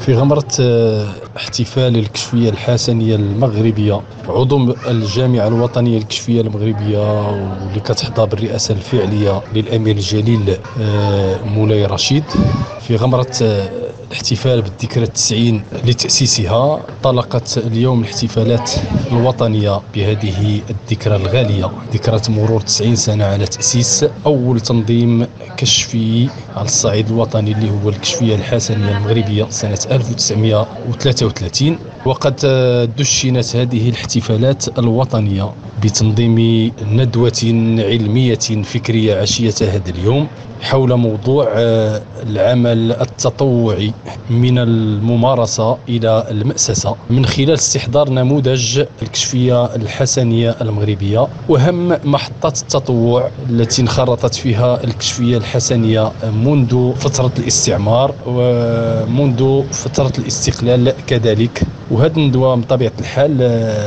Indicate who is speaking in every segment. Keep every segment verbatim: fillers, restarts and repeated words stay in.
Speaker 1: في غمرة احتفال الكشفية الحسنية المغربية، عضو الجامعة الوطنية الكشفية المغربية واللي كتحظى بالرئاسة الفعلية للأمير الجليل مولاي رشيد، في غمرة الاحتفال بالذكرى التسعين لتأسيسها، طلقت اليوم الاحتفالات الوطنية بهذه الذكرى الغالية، ذكرى مرور تسعين سنة على تأسيس أول تنظيم كشفي على الصعيد الوطني اللي هو الكشفية الحسنية المغربية سنة ألف وتسعمائة وثلاثة وثلاثين. وقد دشنت هذه الاحتفالات الوطنية بتنظيم ندوة علمية فكرية عشية هذا اليوم حول موضوع العمل التطوعي من الممارسة إلى المأسسة، من خلال استحضار نموذج الكشفية الحسنية المغربية وهم محطات التطوع التي انخرطت فيها الكشفية الحسنية منذ فترة الاستعمار ومنذ فترة الاستقلال كذلك. وهذه الندوة بطبيعة الحال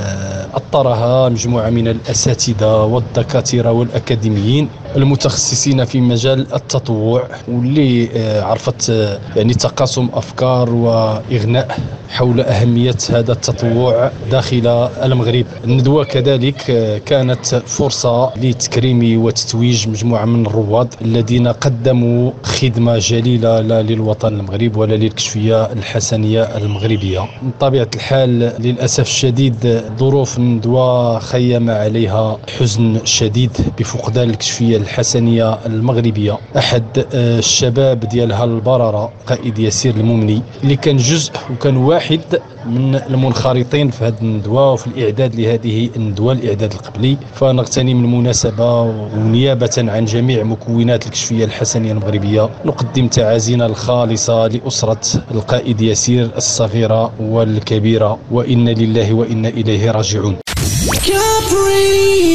Speaker 1: أطرها مجموعة من الأساتذة والدكاترة والأكاديميين المتخصصين في مجال التطوع، واللي عرفت يعني تقاسم أفكار وإغناء حول أهمية هذا التطوع داخل المغرب. الندوة كذلك كانت فرصة لتكريم وتتويج مجموعة من الرواد الذين قدموا خدمة جليلة لا للوطن المغرب ولا للكشفية الحسنية المغربية. بطبيعة الحال للأسف الشديد ظروف الندوة خيم عليها حزن شديد بفقدان الكشفية الحسنية المغربية، أحد الشباب ديالها البررة قائد ياسير الممني، اللي كان جزء وكان واحد من المنخرطين في هذه الندوة وفي الإعداد لهذه الندوة، الإعداد القبلي. فنغتنم المناسبة ونيابة عن جميع مكونات الكشفية الحسنية المغربية نقدم تعازينا الخالصة لأسرة القائد ياسير الصغيرة والكبيرة، وإنا لله وإنا إليه راجعون.